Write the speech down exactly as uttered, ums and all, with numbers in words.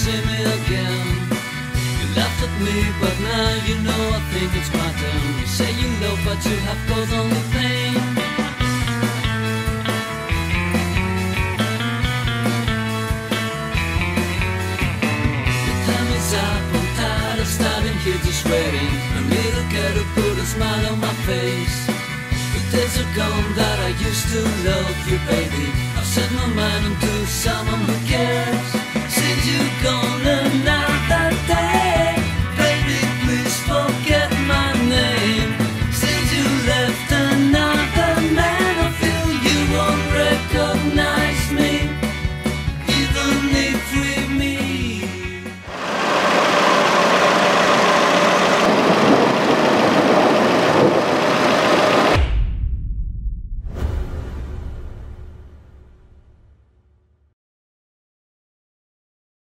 see me again. You laughed at me, but now you know I think it's my turn. You say you love, but you have caused only pain. Your time is up, I'm tired of standing here just waiting. A little girl to put a smile on my face. The days are gone that I used to love you, baby. I've set my mind onto someone who cares.